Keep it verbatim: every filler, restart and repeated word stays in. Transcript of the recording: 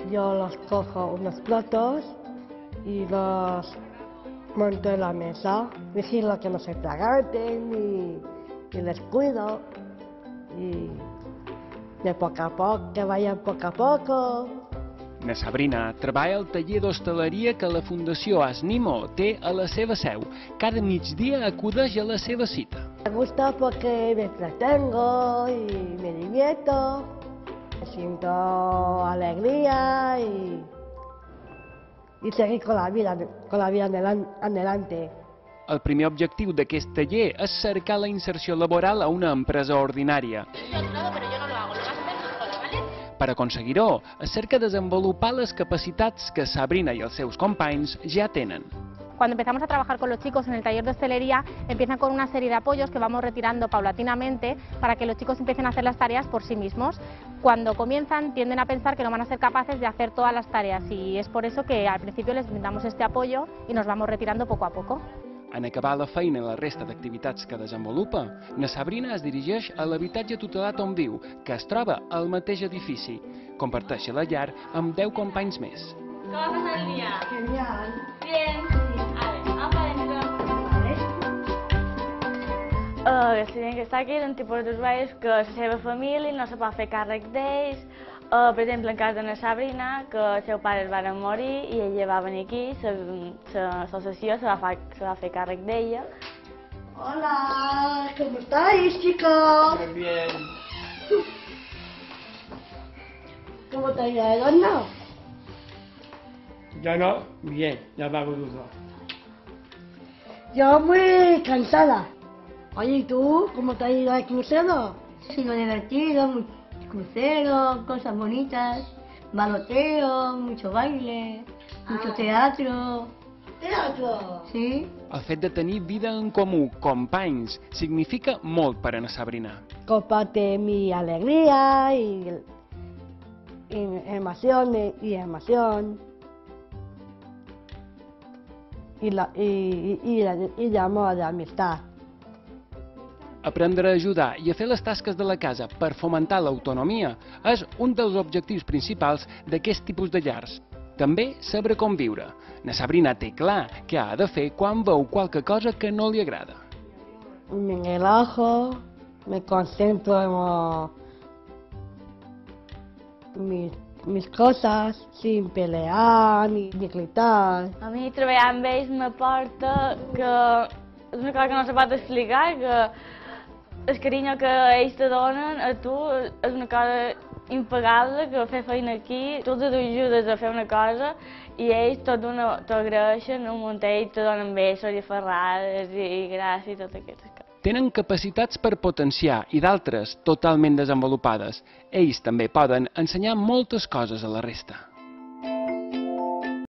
yo los cojo unos platos y los monto en la mesa. Vigilo que no se atraganten y, y les cuido. Y de poco a poco, que vayan poco a poco. Na Sabrina treballa al taller d'hostaleria que la Fundació Asnimo té a la seva seu. Cada migdia acudeix a la seva cita. Me gusta porque me entretengo y me divierto. Siento alegría y, y seguir con la vida, con la vida adelante. El primer objectiu d'aquest taller és cercar la inserció laboral a una empresa ordinària. Per aconseguir-ho, es cerca desenvolupar les capacitats que Sabrina i els seus companys ja tenen. Cuando empezamos a trabajar con los chicos en el taller de hostelería, empiezan con una serie de apoyos que vamos retirando paulatinamente para que los chicos empiecen a hacer las tareas por sí mismos. Cuando comienzan, tienden a pensar que no van a ser capaces de hacer todas las tareas y es por eso que al principio les brindamos este apoyo y nos vamos retirando poco a poco. En acabar la feina i la resta d'activitats que desenvolupa, na Sabrina es dirigeix a l'habitatge tutelat on viu, que es troba al mateix edifici. Comparteix la llar amb deu companys més. ¿Cómo va a pasar el día? Genial. Bien. A ver, vamos para adentro. Uh, la gent que està aquí és un tipus d'usuaris que la seva família no se pot fer càrrec d'ells. Uh, per exemple, en cas de la Sabrina, que els seus pares van morir i ella va venir aquí, l'associació se, se, va se va fer càrrec d'ella. Hola, ¿cómo estáis, chicos? Muy bien. ¿Cómo te ha ido el horno? Ya no, bien, ya va gusto. Yo muy cansada. Oye, ¿y tú? ¿Cómo te ha ido el crucero? Sí, lo divertido, mucho crucero, cosas bonitas, baloteo, mucho baile, mucho Ah. teatro. Teatro. Sí. El fet de tenir vida en comú, companys, significa molt per a na Sabrina. Comparte mi alegría y, y emoción y emoción. Y, la, y, y, y, y de amor, de amistad. Aprendre a ajudar i a fer les tasques de la casa per fomentar l'autonomia és un dels objectius principals d'aquest tipus de llars. També saber com viure. Na Sabrina té clar què ha de fer quan veu qualque cosa que no li agrada. Me relajo, me concentro en mis, mis cosas sin pelear ni, ni gritar. A mi treballar amb ells m'aporta que és una cosa que no se pot explicar, que el carinyo que ells te donen a tu és una cosa impagable, que fer feina aquí, tu t'ajudes a fer una cosa i ells tot t'ho agraeixen un munt, ells te donen besos i ferrades i, i gràcies i tot aquestes coses. Tenen capacitats per potenciar i d'altres totalment desenvolupades. Ells també poden ensenyar moltes coses a la resta.